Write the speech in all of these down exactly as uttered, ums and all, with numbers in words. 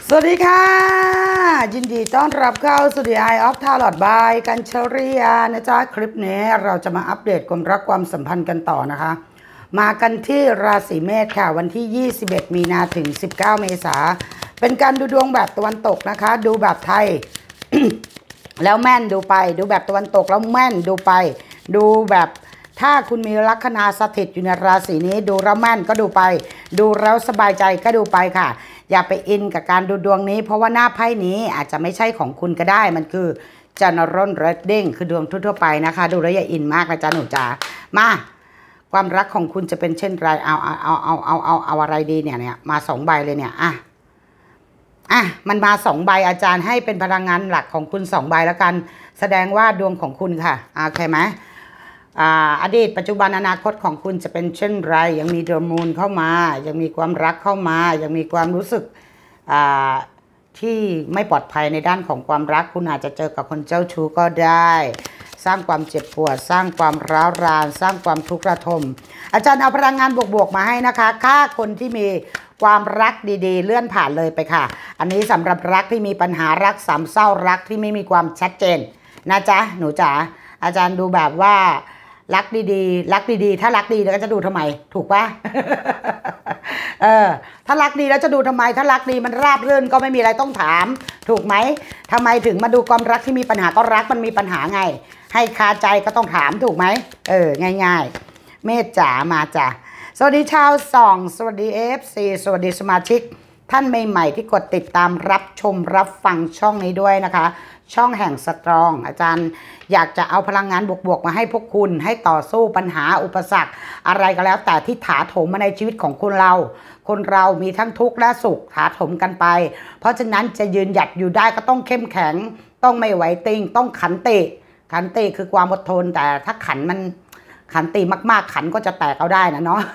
สวัสดีค่ะยินดีต้อนรับเข้าสู่ The Eye of Tarot by กัญชริยานะจ๊ะคลิปนี้เราจะมาอัปเดตความรักความสัมพันธ์กันต่อนะคะมากันที่ราศีเมษค่ะวันที่ยี่สิบเอ็ดมีนาถึงสิบเก้าเมษาเป็นการดูดวงแบบตะวันตกนะคะดูแบบไทย แล้วแม่นดูไปดูแบบตะวันตกแล้วแม่นดูไปดูแบบถ้าคุณมีลัคนาสถิตอยู่ในราศีนี้ดูแล้วแม่นก็ดูไปดูแล้วสบายใจก็ดูไปค่ะอย่าไปอินกับการดูดวงนี้เพราะว่าหน้าไพ่นี้อาจจะไม่ใช่ของคุณก็ได้มันคือ general reading คือดวงทั่วๆไปนะคะดูแล้วอย่าอินมากนะจ๊ะหนูจ๋ามาความรักของคุณจะเป็นเช่นไรเอาเอาเอาเอาเอาเอาเอาอะไรดีเนี่ยเนี่ยมาสองใบเลยเนี่ยอ่ะอ่ะมันมาสองใบอาจารย์ให้เป็นพลังงานหลักของคุณสองใบแล้วกันแสดงว่าดวงของคุณค่ะโอเคไหมอดีตปัจจุบันอนาคตของคุณจะเป็นเช่นไรยังมีเดอะมูนเข้ามายังมีความรักเข้ามายังมีความรู้สึกที่ไม่ปลอดภัยในด้านของความรักคุณอาจจะเจอกับคนเจ้าชู้ก็ได้สร้างความเจ็บปวดสร้างความร้าวรานสร้างความทุกข์ระทมอาจารย์เอาพลังงานบวกๆมาให้นะคะค่าคนที่มีความรักดีๆเลื่อนผ่านเลยไปค่ะอันนี้สำหรับรักที่มีปัญหารักสามเศร้ารักที่ไม่มีความชัดเจนนะจ๊ะหนูจ๋าอาจารย์ดูแบบว่ารักดีๆรักดีๆถ้ารักดีแล้วก็จะดูทำไมถูกปะ เออถ้ารักดีแล้วจะดูทำไมถ้ารักดีมันราบรื่นก็ไม่มีอะไรต้องถามถูกไหมทำไมถึงมาดูความรักที่มีปัญหาก็รักมันมีปัญหาไงให้คาใจก็ต้องถามถูกไหมเออง่ายๆเมธจ๋ามาจ้ะสวัสดีชาวส่องสวัสดีเอฟซีสวัสดีสมาชิกท่านใหม่ๆที่กดติดตามรับชมรับฟังช่องนี้ด้วยนะคะช่องแห่งสตรองอาจารย์อยากจะเอาพลังงานบวกๆมาให้พวกคุณให้ต่อสู้ปัญหาอุปสรรคอะไรก็แล้วแต่ที่ถาโถมมาในชีวิตของคนเราคนเรามีทั้งทุกข์และสุขถาโถมกันไปเพราะฉะนั้นจะยืนหยัดอยู่ได้ก็ต้องเข้มแข็งต้องไม่ไหวติงต้องขันติขันติคือความอดทนแต่ถ้าขันมันขันติมากๆขันก็จะแตกเอาได้นะเนาะ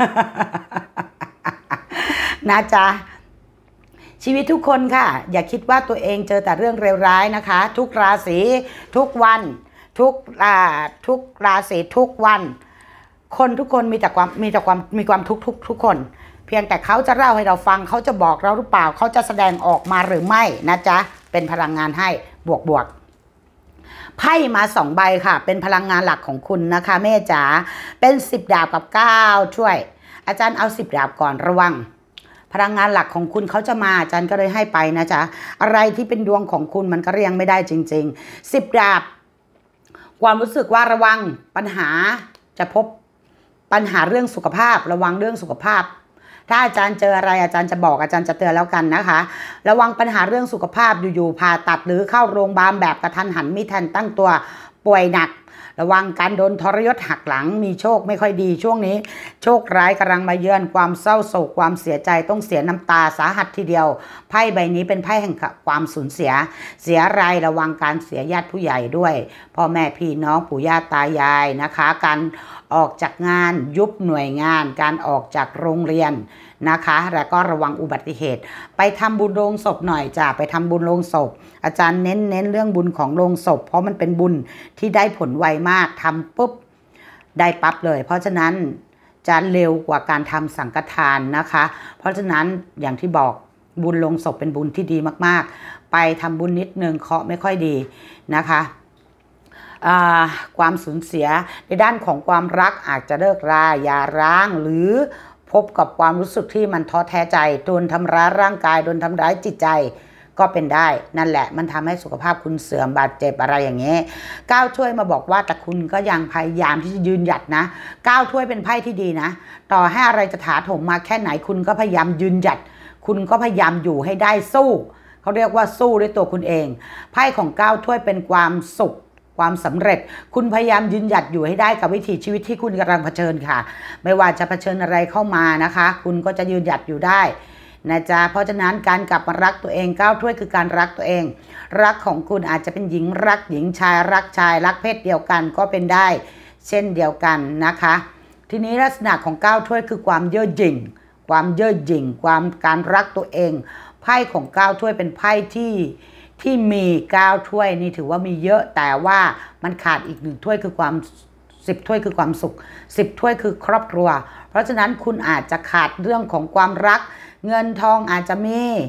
นะจ๊ะชีวิตทุกคนค่ะอย่าคิดว่าตัวเองเจอแต่เรื่องเลวร้ายนะคะทุกราศีทุกวันทุกอ่าทุกราศีทุกวันคนทุกคนมีแต่ความมีแต่ความมีความทุกทุกทุกคนเพียงแต่เขาจะเล่าให้เราฟังเขาจะบอกเราหรือเปล่าเขาจะแสดงออกมาหรือไม่นะจ๊ะเป็นพลังงานให้บวกบวกไพ่มาสองใบค่ะเป็นพลังงานหลักของคุณนะคะแม่จ๋าเป็นสิบดาบกับเก้าช่วยอาจารย์เอาสิบดาบก่อนระวังพลังงานหลักของคุณเขาจะมาอาจารย์ก็เลยให้ไปนะจ๊ะอะไรที่เป็นดวงของคุณมันก็เรียงไม่ได้จริงๆสิบดาบความรู้สึกว่าระวังปัญหาจะพบปัญหาเรื่องสุขภาพระวังเรื่องสุขภาพถ้าอาจารย์เจออะไรอาจารย์จะบอกอาจารย์จะเตือนแล้วกันนะคะระวังปัญหาเรื่องสุขภาพอยู่ๆผ่าตัดหรือเข้าโรงพยาบาลแบบกระทันหันไม่ทันตั้งตัวป่วยหนักระวังการโดนทรยศหักหลังมีโชคไม่ค่อยดีช่วงนี้โชคร้ายกำลังมาเยือนความเศร้าโศกความเสียใจต้องเสียน้ำตาสาหัสทีเดียวไพ่ใบนี้เป็นไพ่แห่งความสูญเสียเสียรายระวังการเสียญาติผู้ใหญ่ด้วยพ่อแม่พี่น้องปู่ย่าตายายนะคะการออกจากงานยุบหน่วยงานการออกจากโรงเรียนนะคะแล้วก็ระวังอุบัติเหตุไปทำบุญโรงศพหน่อยจ้ะไปทำบุญโรงศพอาจารย์เน้นเน้นเรื่องบุญของโรงศพเพราะมันเป็นบุญที่ได้ผลไวมากทำปุ๊บได้ปั๊บเลยเพราะฉะนั้นจะเร็วกว่าการทำสังฆทานนะคะเพราะฉะนั้นอย่างที่บอกบุญโรงศพเป็นบุญที่ดีมากๆไปทำบุญนิดนึงเคราะห์ไม่ค่อยดีนะคะความสูญเสียในด้านของความรักอาจจะเลิกราหย่าร้างหรือพบกับความรู้สึกที่มันท้อแท้ใจโดนทำร้ายร่างกายโดนทำร้ายจิตใจก็เป็นได้นั่นแหละมันทำให้สุขภาพคุณเสื่อมบาดเจ็บอะไรอย่างเงี้ยก้าวช่วยมาบอกว่าแต่คุณก็ยังพยายามที่จะยืนหยัดนะก้าวช่วยเป็นไพ่ที่ดีนะต่อให้อะไรจะถาโถมมาแค่ไหนคุณก็พยายามยืนหยัดคุณก็พยายามอยู่ให้ได้สู้เขาเรียกว่าสู้ด้วยตัวคุณเองไพ่ของก้าวช่วยเป็นความสุขความสำเร็จคุณพยายามยืนหยัดอยู่ให้ได้กับวิถีชีวิตที่คุณกำลังเผชิญค่ะไม่ว่าจะเผชิญอะไรเข้ามานะคะคุณก็จะยืนหยัดอยู่ได้นะจ๊ะเพราะฉะนั้นการกลับมารักตัวเองก้าวถ้วยคือการรักตัวเองรักของคุณอาจจะเป็นหญิงรักหญิงชายรักชายรักเพศเดียวกันก็เป็นได้เช่นเดียวกันนะคะทีนี้ลักษณะของก้าวถ้วยคือความเย่อหยิ่งความเย่อหยิ่งความการรักตัวเองไพ่ของก้าวถ้วยเป็นไพ่ที่ที่มีเก้าถ้วยนี่ถือว่ามีเยอะแต่ว่ามันขาดอีกหนึ่งถ้วยคือความสิบถ้วยคือความสุขสิบถ้วยคือครอบครัวเพราะฉะนั้นคุณอาจจะขาดเรื่องของความรักเงินทองอาจจะมี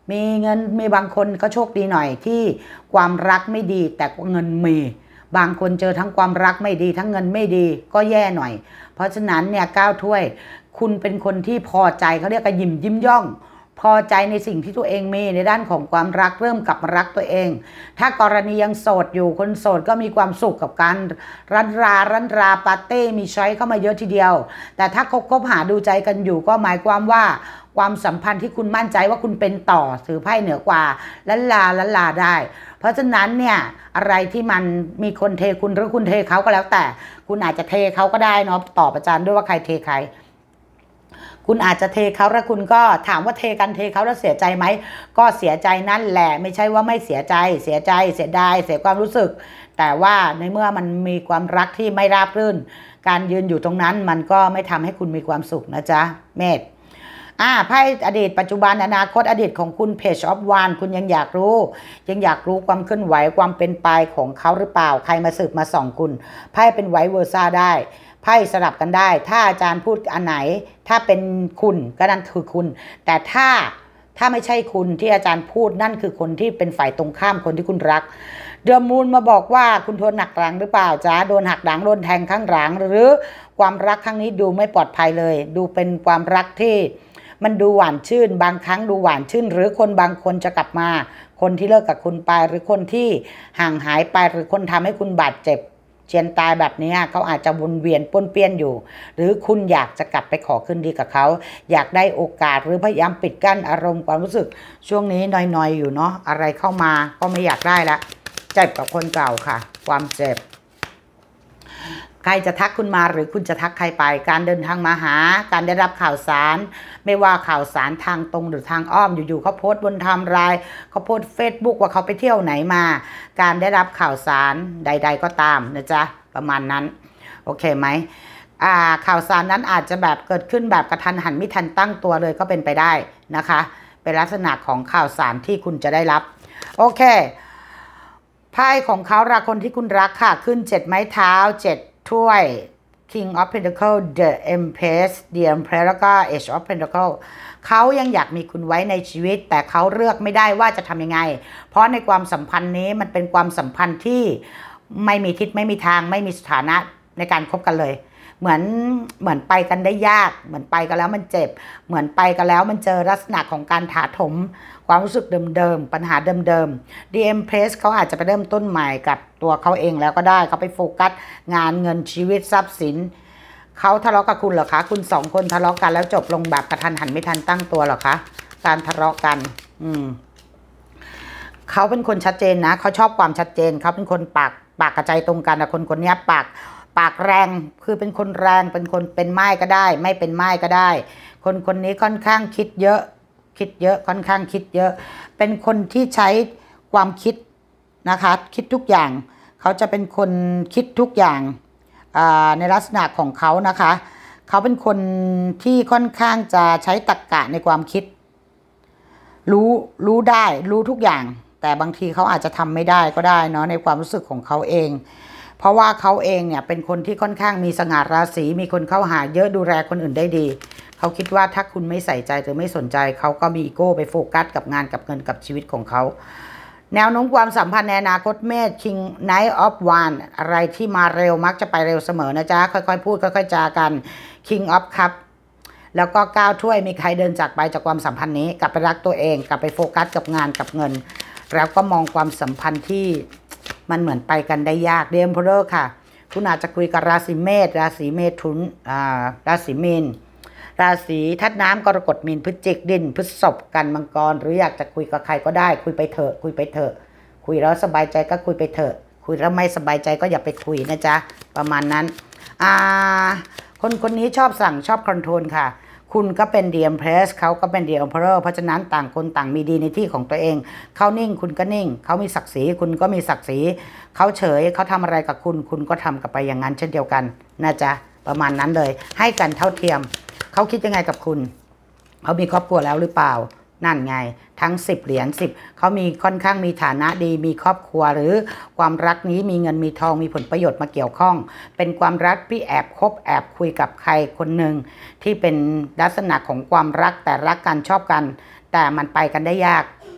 มีเงินมีบางคนก็โชคดีหน่อยที่ความรักไม่ดีแต่เงินมีบางคนเจอทั้งความรักไม่ดีทั้งเงินไม่ดีก็แย่หน่อยเพราะฉะนั้นเนี่ยเก้าถ้วยคุณเป็นคนที่พอใจเขาเรียกกระยิมยิ้มย่องพอใจในสิ่งที่ตัวเองมีในด้านของความรักเริ่มกลับมารักตัวเองถ้ากรณียังโสดอยู่คนโสดก็มีความสุขกับการรันรารันราปาร์ตี้มีช้อยเข้ามาเยอะทีเดียวแต่ถ้าคบคบหาดูใจกันอยู่ก็หมายความว่าความสัมพันธ์ที่คุณมั่นใจว่าคุณเป็นต่อถือไพ่เหนือกว่าลันลาลันลาได้เพราะฉะนั้นเนี่ยอะไรที่มันมีคนเทคุณหรือคุณเทเขาก็แล้วแต่คุณอาจจะเทเขาก็ได้เนาะตอบอาจารย์ด้วยว่าใครเทใครคุณอาจจะเทเขาแล้วคุณก็ถามว่าเทกันเทเขาแล้วเสียใจไหมก็เสียใจนั่นแหละไม่ใช่ว่าไม่เสียใจเสียใจเสียดายเสียความรู้สึกแต่ว่าในเมื่อมันมีความรักที่ไม่ราบรื่นการยืนอยู่ตรงนั้นมันก็ไม่ทำให้คุณมีความสุขนะจ๊ะเมษอ่าไพ่อดีตปัจจุบันอนาคตอดีตของคุณ Page of Wands คุณยังอยากรู้ยังอยากรู้ความเคลื่อนไหวความเป็นไปของเขาหรือเปล่าใครมาสืบมาส่องคุณไพ่เป็นไวเวอร์ซ่าได้ไพ่สลับกันได้ถ้าอาจารย์พูดอันไหนถ้าเป็นคุณก็นั่นคือคุณแต่ถ้าถ้าไม่ใช่คุณที่อาจารย์พูดนั่นคือคนที่เป็นฝ่ายตรงข้ามคนที่คุณรักเดือมูลมาบอกว่าคุณทนหนักหลังหรือเปล่าจ๊ะโดนหักหลังโดนแทงข้างหลังหรือความรักครั้งนี้ดูไม่ปลอดภัยเลยดูเป็นความรักที่มันดูหวานชื่นบางครั้งดูหวานชื่นหรือคนบางคนจะกลับมาคนที่เลิกกับคุณไปหรือคนที่ห่างหายไปหรือคนทำให้คุณบาดเจ็บเจียนตายแบบนี้เขาอาจจะวนเวียนป้วนเปี้ยนอยู่หรือคุณอยากจะกลับไปขอคืนดีกับเขาอยากได้โอกาสหรือพยายามปิดกั้นอารมณ์ความรู้สึกช่วงนี้นอยๆอยู่เนาะอะไรเข้ามาก็ไม่อยากได้ละเจ็บกับคนเก่าค่ะความเจ็บใครจะทักคุณมาหรือคุณจะทักใครไปการเดินทางมาหาการได้รับข่าวสารไม่ว่าข่าวสารทางตรงหรือทางอ้อมอยู่ๆเขาโพสต์บนไทม์ไลน์เขาโพสต์เฟซบุ๊กว่าเขาไปเที่ยวไหนมาการได้รับข่าวสารใดๆก็ตามนะจ๊ะประมาณนั้นโอเคไหมอ่าข่าวสารนั้นอาจจะแบบเกิดขึ้นแบบกระทันหันไม่ทันตั้งตัวเลยก็เป็นไปได้นะคะเป็นลักษณะของข่าวสารที่คุณจะได้รับโอเคไพ่ของเขาราคนที่คุณรักค่ะขึ้นเจ็ดไม้เท้าเจ็ดถ้วย King of Pentacles The Empress The Empress แล้วก็ Age of Pentacles เขายังอยากมีคุณไว้ในชีวิตแต่เขาเลือกไม่ได้ว่าจะทำยังไงเพราะในความสัมพันธ์นี้มันเป็นความสัมพันธ์ที่ไม่มีทิศไม่มีทางไม่มีสถานะในการคบกันเลยเหมือนเหมือนไปกันได้ยากเหมือนไปกันแล้วมันเจ็บเหมือนไปกันแล้วมันเจอลักษณะของการถาถมความรู้สึกเดิมๆปัญหาเดิมๆ The Empress เขาอาจจะไปเริ่มต้นใหม่กับตัวเขาเองแล้วก็ได้เขาไปโฟกัสงานเงินชีวิตทรัพย์สินเขาทะเลาะกับคุณเหรอคะคุณสองคนทะเลาะกันแล้วจบลงแบบกระทันหันไม่ทันตั้งตัวเหรอคะการทะเลาะกันอืมเขาเป็นคนชัดเจนนะเขาชอบความชัดเจนเขาเป็นคนปากปากกระใจตรงกันนะคนคนนี้ปากปากแรงคือเป็นคนแรงเป็นคนเป็นไม้ก็ได้ไม่เป็นไม้ก็ได้คนคนนี้ค่อนข้างคิดเยอะคิดเยอะค่อนข้างคิดเยอะเป็นคนที่ใช้ความคิดนะคะคิดทุกอย่างเขาจะเป็นคนคิดทุกอย่างในลักษณะของเขานะคะเขาเป็นคนที่ค่อนข้างจะใช้ตรรกะในความคิดรู้รู้ได้รู้ทุกอย่างแต่บางทีเขาอาจจะทำไม่ได้ก็ได้เนาะในความรู้สึกของเขาเองเพราะว่าเขาเองเนี่ยเป็นคนที่ค่อนข้างมีสง่าราศีมีคนเข้าหาเยอะดูแลคนอื่นได้ดีเขาคิดว่าถ้าคุณไม่ใส่ใจหรือไม่สนใจเขาก็มีอีโก้ไปโฟกัสกับงานกับเงินกับชีวิตของเขาแนวโน้มความสัมพันธ์ในอนาคตเมษ King Knight of Wands อะไรที่มาเร็วมักจะไปเร็วเสมอนะจ๊ะค่อยๆพูดค่อยๆจากัน King of Cup แล้วก็เก้าถ้วยมีใครเดินจากไปจากความสัมพันธ์นี้กลับไปรักตัวเองกลับไปโฟกัสกับงานกับเงินแล้วก็มองความสัมพันธ์ที่มันเหมือนไปกันได้ยากเดมเพลอร์ค่ะคุณอาจจะคุยกับราศีเมษราศีเมถุนอ่าราศีมีนราศีธาตุน้ำกรกฎมีนพฤศจิกดินพฤษภกันมังกรหรืออยากจะคุยกับใครก็ได้คุยไปเถอะคุยไปเถอะคุยแล้วสบายใจก็คุยไปเถอะคุยแล้วไม่สบายใจก็อย่าไปคุยนะจ๊ะประมาณนั้นอ่าคนคนนี้ชอบสั่งชอบคอนโทรลค่ะคุณก็เป็น The Empress เขาก็เป็น The Emperor เพราะฉะนั้นต่างคนต่างมีดีในที่ของตัวเองเขานิ่งคุณก็นิ่งเขามีศักดิ์ศรีคุณก็มีศักดิ์ศรีเขาเฉยเขาทำอะไรกับคุณคุณก็ทำกับไปอย่างนั้นเช่นเดียวกันนะจ๊ะประมาณนั้นเลยให้กันเท่าเทียมเขาคิดยังไงกับคุณเขามีครอบครัวแล้วหรือเปล่านั่นไงทั้งสิบเหรียญสิบเขามีค่อนข้างมีฐานะดีมีครอบครัวหรือความรักนี้มีเงินมีทองมีผลประโยชน์มาเกี่ยวข้องเป็นความรักที่แอบคบแอบคุยกับใครคนหนึ่งที่เป็นลักษณะของความรักแต่รักกันชอบกันแต่มันไปกันได้ยาก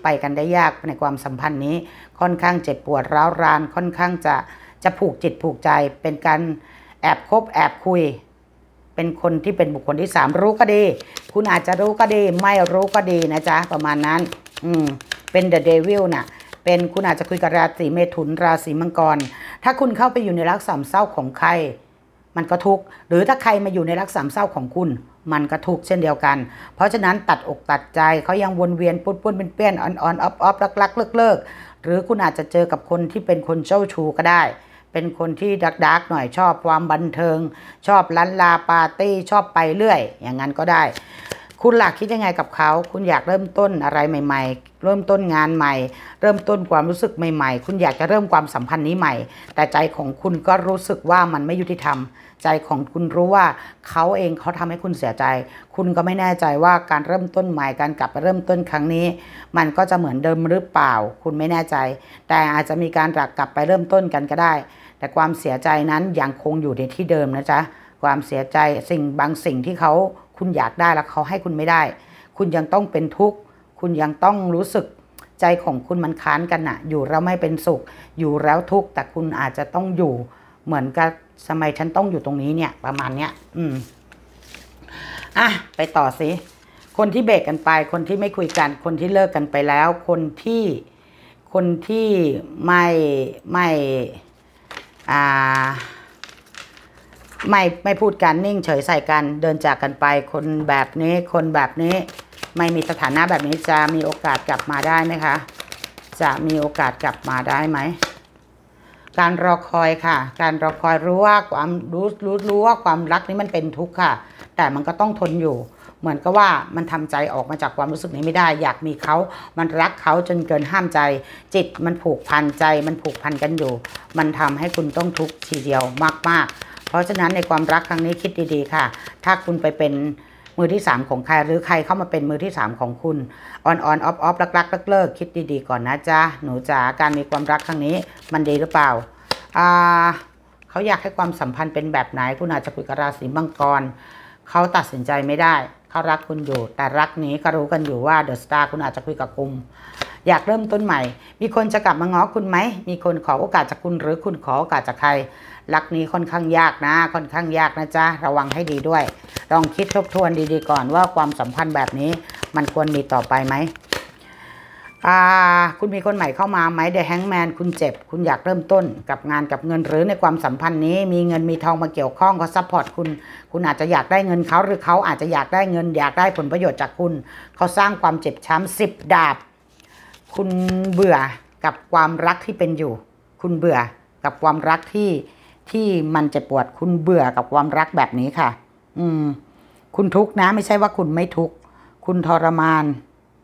ไปกันได้ยากในความสัมพันธ์นี้ค่อนข้างเจ็บปวดร้าวรานค่อนข้างจะจะผูกจิตผูกใจเป็นการแอบคบแอบคุยเป็นคนที่เป็นบุคคลที่สามรู้ก็ดีคุณอาจจะรู้ก็ดีไม่รู้ก็ดีนะจ๊ะประมาณนั้นอืมเป็นเดอะเดวิลน่ะเป็นคุณอาจจะคุยกับราศีเมถุนราศีมังกรถ้าคุณเข้าไปอยู่ในรักสามเศร้าของใครมันก็ทุกข์หรือถ้าใครมาอยู่ในรักสามเศร้าของคุณมันก็ทุกข์เช่นเดียวกันเพราะฉะนั้นตัดอกตัดใจเขายังวนเวียนปุ้นปุ้นเป็นเปี้ยนออนออนออฟออฟรักรักเลิกเลิกหรือคุณอาจจะเจอกับคนที่เป็นคนเจ้าชู้ก็ได้เป็นคนที่ดักดักหน่อยชอบความบันเทิงชอบลันลาปาร์ตี้ชอบไปเรื่อยอย่างนั้นก็ได้คุณหลักคิดยังไงกับเขาคุณอยากเริ่มต้นอะไรใหม่ๆเริ่มต้นงานใหม่เริ่มต้นความรู้สึกใหม่ๆคุณอยากจะเริ่มความสัมพันธ์นี้ใหม่แต่ใจของคุณก็รู้สึกว่ามันไม่ยุติธรรมใจของคุณรู้ว่าเขาเองเขาทำให้คุณเสียใจคุณก็ไม่แน่ใจว่าการเริ่มต้นใหม่การกลับไปเริ่มต้นครั้งนี้มันก็จะเหมือนเดิมหรือเปล่าคุณไม่แน่ใจแต่อาจจะมีการกลับไปเริ่มต้นกันก็ได้แต่ความเสียใจนั้นยังคงอยู่ในที่เดิมนะจ๊ะความเสียใจสิ่งบางสิ่งที่เขาคุณอยากได้แล้วเขาให้คุณไม่ได้คุณยังต้องเป็นทุกข์คุณยังต้องรู้สึกใจของคุณมันค้านกันน่ะอยู่แล้วไม่เป็นสุขอยู่แล้วทุกข์แต่คุณอาจจะต้องอยู่เหมือนกับทำไมฉันต้องอยู่ตรงนี้เนี่ยประมาณเนี้ยอืมอ่ะไปต่อสิคนที่เบรกกันไปคนที่ไม่คุยกันคนที่เลิกกันไปแล้วคนที่คนที่ไม่ไม่อ่าไม่ไม่พูดกันนิ่งเฉยใส่กันเดินจากกันไปคนแบบนี้คนแบบนี้ไม่มีสถานะแบบนี้จะมีโอกาสกลับมาได้ไหมคะจะมีโอกาสกลับมาได้ไหมการรอคอยค่ะการรอคอยรู้ว่าความรู้รู้รู้ว่าความรักนี้มันเป็นทุกข์ค่ะแต่มันก็ต้องทนอยู่เหมือนกับว่ามันทำใจออกมาจากความรู้สึกนี้ไม่ได้อยากมีเขามันรักเขาจนเกินห้ามใจจิตมันผูกพันใจมันผูกพันกันอยู่มันทำให้คุณต้องทุกข์ทีเดียวมากๆเพราะฉะนั้นในความรักครั้งนี้คิดดีๆค่ะถ้าคุณไปเป็นมือที่สามของใครหรือใครเข้ามาเป็นมือที่สามของคุณออนออนออฟออฟรักรักเลิกเลิกคิดดีๆก่อนนะจ๊ะหนูจ๋าการมีความรักครั้งนี้มันดีหรือเปล่าอ่าเขาอยากให้ความสัมพันธ์เป็นแบบไหนคุณอาจจะคุยกับราศีมังกรเขาตัดสินใจไม่ได้เขารักคุณอยู่แต่รักนี้ก็รู้กันอยู่ว่าเดอะสตาร์คุณอาจจะคุยกับกุมอยากเริ่มต้นใหม่มีคนจะกลับมาง้อคุณไหมมีคนขอโอกาสจากคุณหรือคุณขอโอกาสจากใครรักนี้ค่อนข้างยากนะค่อนข้างยากนะจ๊ะระวังให้ดีด้วยลองคิดทบทวนดีๆก่อนว่าความสัมพันธ์แบบนี้มันควรมีต่อไปไหมอ่าคุณมีคนใหม่เข้ามาไหมเดอะแฮงแมนคุณเจ็บคุณอยากเริ่มต้นกับงานกับเงินหรือในความสัมพันธ์นี้มีเงินมีทองมาเกี่ยวข้องเขาซัพพอร์ตคุณคุณอาจจะอยากได้เงินเขาหรือเขาอาจจะอยากได้เงินอยากได้ผลประโยชน์จากคุณเขาสร้างความเจ็บช้ำสิบดาบคุณเบื่อกับความรักที่เป็นอยู่คุณเบื่อกับความรักที่ที่มันเจ็บปวดคุณเบื่อกับความรักแบบนี้ค่ะอืมคุณทุกข์นะไม่ใช่ว่าคุณไม่ทุกข์คุณทรมาน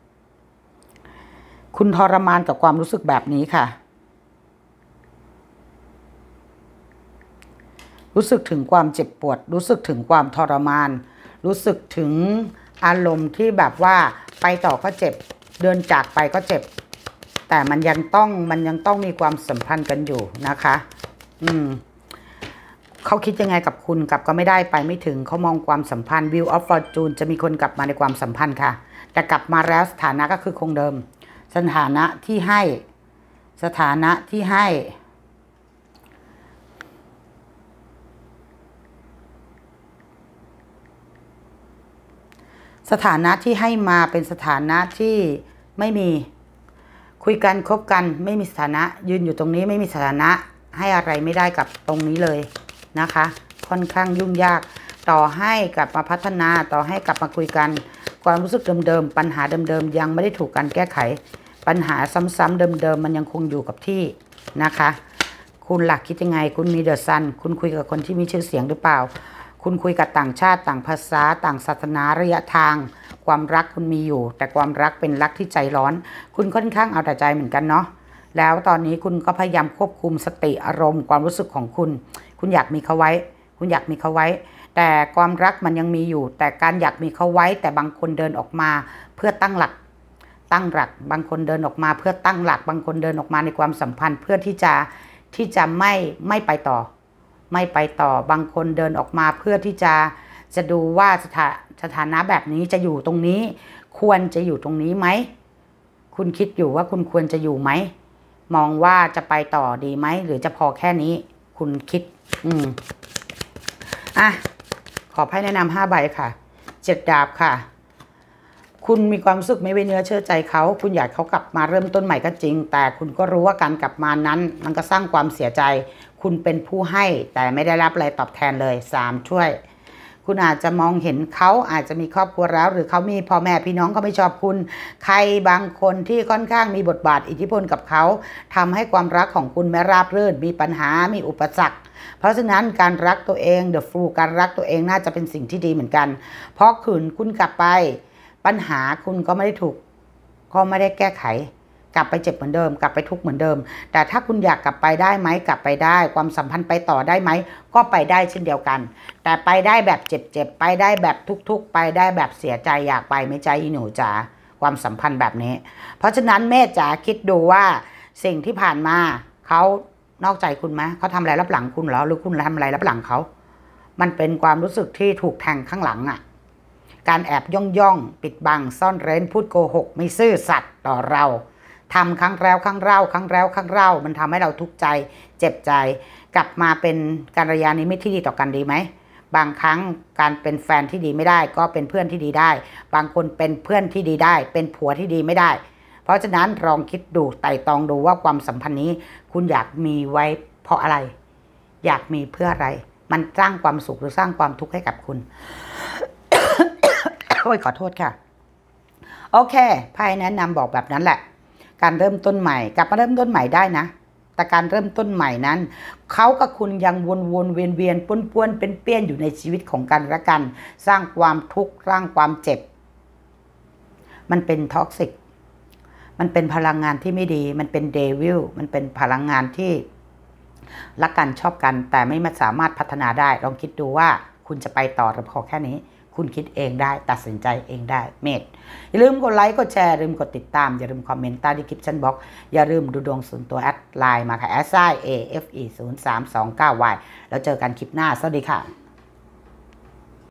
คุณทรมานกับความรู้สึกแบบนี้ค่ะรู้สึกถึงความเจ็บปวดรู้สึกถึงความทรมานรู้สึกถึงอารมณ์ที่แบบว่าไปต่อก็เจ็บเดินจากไปก็เจ็บแต่มันยังต้องมันยังต้องมีความสัมพันธ์กันอยู่นะคะอืมเขาคิดยังไงกับคุณกลับก็ไม่ได้ไปไม่ถึงเขามองความสัมพันธ์ Wheel of Fortune จะมีคนกลับมาในความสัมพันธ์ค่ะแต่กลับมาแล้วสถานะก็คือคงเดิมสถานะที่ให้สถานะที่ให้สถานะที่ให้มาเป็นสถานะที่ไม่มีคุยกันคบกันไม่มีสถานะยืนอยู่ตรงนี้ไม่มีสถานะให้อะไรไม่ได้กับตรงนี้เลยนะคะค่อนข้างยุ่งยากต่อให้กลับมาพัฒนาต่อให้กลับมาคุยกันความรู้สึกเดิมๆปัญหาเดิมๆยังไม่ได้ถูกการแก้ไขปัญหาซ้ำๆเดิมๆมันยังคงอยู่กับที่นะคะคุณหลักคิดยังไงคุณมีเดอะซันคุณคุยกับคนที่มีชื่อเสียงหรือเปล่าคุณคุยกับต่างชาติต่างภาษาต่างศาสนาระยะทางความรักคุณมีอยู่แต่ความรักเป็นรักที่ใจร้อนคุณค่อนข้างเอาแต่ใจเหมือนกันเนาะแล้วตอนนี้คุณก็พยายามควบคุมสติอารมณ์ความรู้สึกของคุณคุณอยากมีเขาไว้คุณอยากมีเขาไว้แต่ความรักมันยังมีอยู่แต่การอยากมีเขาไว้แต่บางคนเดินออกมาเพื่อตั้งหลักตั้งหลักบางคนเดินออกมาเพื่อตั้งหลักบางคนเดินออกมาในความสัมพันธ์เพื่อที่จะที่จะไม่ไม่ไปต่อไม่ไปต่อบางคนเดินออกมาเพื่อที่จะจะดูว่าสถาสถานะแบบนี้จะอยู่ตรงนี้ควรจะอยู่ตรงนี้ไหมคุณคิดอยู่ว่าคุณควรจะอยู่ไหมมองว่าจะไปต่อดีไหมหรือจะพอแค่นี้คุณคิดอืมอ่ะขอไพ่แนะนำห้าใบค่ะเจ็ดดาบค่ะคุณมีความรู้สึกไม่ไว้เนื้อเชื่อใจเขาคุณอยากเขากลับมาเริ่มต้นใหม่ก็จริงแต่คุณก็รู้ว่าการกลับมานั้นมันก็สร้างความเสียใจคุณเป็นผู้ให้แต่ไม่ได้รับอะไรตอบแทนเลยสามช่วยคุณอาจจะมองเห็นเขาอาจจะมีครอบครัวแล้วหรือเขามีพ่อแม่พี่น้องเขาไม่ชอบคุณใครบางคนที่ค่อนข้างมีบทบาทอิทธิพลกับเขาทำให้ความรักของคุณไม่ราบรื่นมีปัญหามีอุปสรรคเพราะฉะนั้นการรักตัวเองเดอะฟูการรักตัวเองน่าจะเป็นสิ่งที่ดีเหมือนกันเพราะขืนคุณกลับไปปัญหาคุณก็ไม่ได้ถูกก็ไม่ได้แก้ไขกลับไปเจ็บเหมือนเดิมกลับไปทุกข์เหมือนเดิมแต่ถ้าคุณอยากกลับไปได้ไหมกลับไปได้ความสัมพันธ์ไปต่อได้ไหมก็ไปได้เช่นเดียวกันแต่ไปได้แบบเจ็บๆไปได้แบบทุกข์ๆไปได้แบบเสียใจอยากไปไม่ใจอีหนูจ๋าความสัมพันธ์แบบนี้เพราะฉะนั้นแม่จ๋าคิดดูว่าสิ่งที่ผ่านมาเขานอกใจคุณไหมเขาทำอะไรรับหลังคุณเหรอหรือคุณทำอะไรรับหลังเขามันเป็นความรู้สึกที่ถูกแทงข้างหลังอ่ะการแอบย่องย่องปิดบังซ่อนเร้นพูดโกหกไม่ซื่อสัตย์ต่อเราทำครั้งแล้วครั้งเล่าครั้งแล้วครั้งเล่ามันทำให้เราทุกข์ใจเจ็บใจกลับมาเป็นกัลยาณมิตรที่ดีต่อกันดีไหมบางครั้งการเป็นแฟนที่ดีไม่ได้ก็เป็นเพื่อนที่ดีได้บางคนเป็นเพื่อนที่ดีได้เป็นผัวที่ดีไม่ได้เพราะฉะนั้นลองคิดดูไต่ตองดูว่าความสัมพันธ์นี้คุณอยากมีไว้เพราะอะไรอยากมีเพื่ออะไรมันสร้างความสุขหรือสร้างความทุกข์ให้กับคุณ โอ้ยขอโทษค่ะโอเคไพ่แนะนำบอกแบบนั้นแหละการเริ่มต้นใหม่กลับมาเริ่มต้นใหม่ได้นะแต่การเริ่มต้นใหม่นั้นเขากับคุณยังวนๆเวียนๆป้วนๆเป็นเปี้ยนอยู่ในชีวิตของกันและกันสร้างความทุกข์สร้างความเจ็บมันเป็นท็อกซิกมันเป็นพลังงานที่ไม่ดีมันเป็นเดวิลมันเป็นพลังงานที่รักกันชอบกันแต่ไม่สามารถพัฒนาได้ลองคิดดูว่าคุณจะไปต่อหรือพอแค่นี้คุณคิดเองได้ตัดสินใจเองได้เมธอย่าลืมกดไลค์กดแชร์อย่าลืมกดติดตามอย่าลืมคอมเมนต์ใต้ดีคริปชั่นบ็อกซ์อย่าลืมดูดวงส่วนตัวแอดไลน์มาค่ะ แอสไซ เอ เอฟ อี ศูนย์ สาม สอง เก้า วาย แล้วเจอกันคลิปหน้าสวัสดีค่ะ